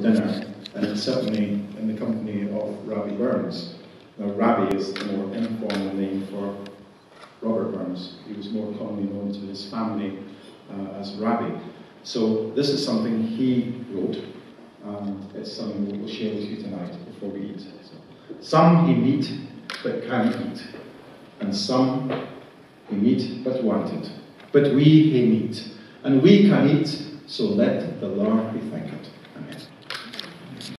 dinner, and it's certainly in the company of Rabbi Burns. Now, Rabbi is the more informal name for Robert Burns. He was more commonly known to his family as Rabbi. So this is something he wrote. It's something we will share with you tonight before we eat. So, some he meet but can't eat, and some he meet but wanted. But we he meet, and we can eat, so let the Lord be thanked. Amen.